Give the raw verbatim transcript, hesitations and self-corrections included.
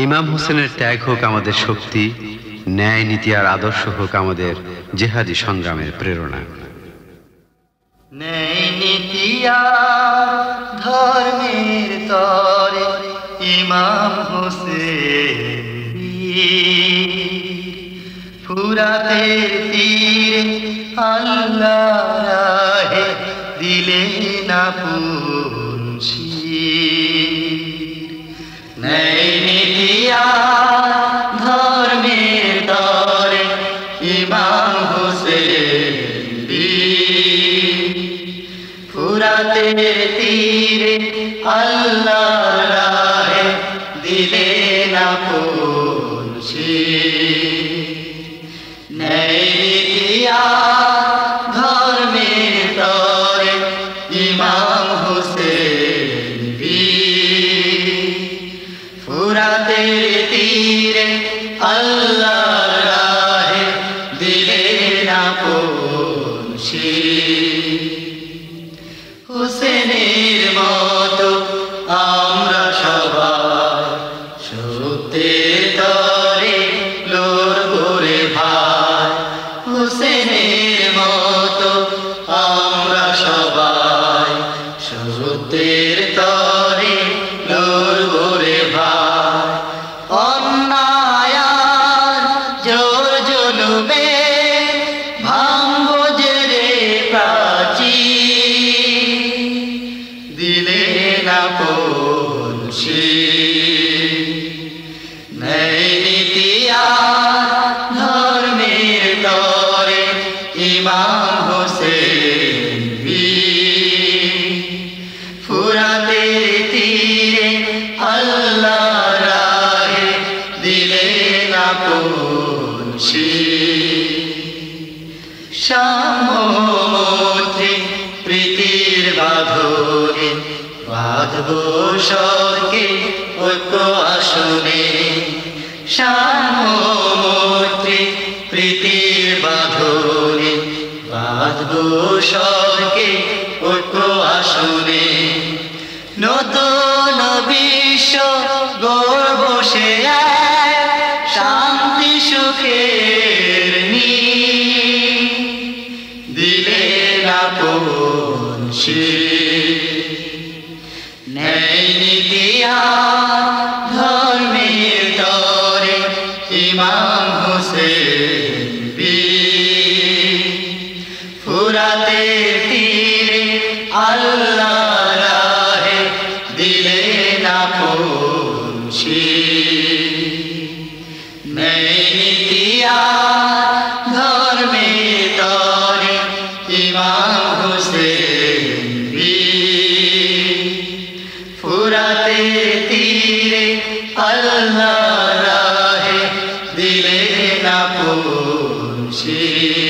ইমাম হোসেনের ত্যাগ হোক আমাদের শক্তি, ন্যায় নীতি আর আদর্শ হোক আমাদের জেহাদি সংগ্রামের প্রেরণা। ন্যায় নীতি আর ধর্মের তরে ইমাম হোসেন ফুরাতের তীরে আল্লাহ রাহে দিলে না পুনশির। ন্যায় নীতি আর ধর্মের তরে ইমাম হোসেন ফুরাতের তীরে আল্লাহ রাহে দিলে না পুনশির। ন্যায় নীতি আর ধর্মের তরে ইমাম হোসেন ফুরাতের তীরে আল্লাহ রাহে দিলে না পুনশির। হোসেনের মতো আমরা সবাই সত্যের তরে লড়ব রে ভাই। হোসেনের মতো আমরা সবাই সত্যের তরে লড়ব রে ভাই। অন্যায় আর জোর জুলুমে ভাঙব যে রে প্রাচীর, দিলে না পুনশির। ন্যায় নীতি আর ধর্মের তরে ইমাম হোসেন ফুরাতের তীরে আল্লাহ রাহে দিলে না পুনশির। সাম্যমৈত্রী প্রীতির বাঁধনে বাঁধব সরকে ঐক্য আসনে। সাম্যমৈত্রী প্রীতির বাঁধনে বাঁধব সরকে ঐক্য আসনে। নতুন বিশ্ব গড়ব সে শান্তি সুখের নীড়, দিলে না পুনশির। ন্যায় নীতি আর ধর্মের তরে ইমাম হোসেন ফুরাতের তীরে আল্লাহ রাহে দিলে না পুনশির। ন্যায় নীতি আর ধর্মের তরে ইমাম হোসেন ফুরাতের তীরে আল্লাহ রাহে দিলে না পুনশির।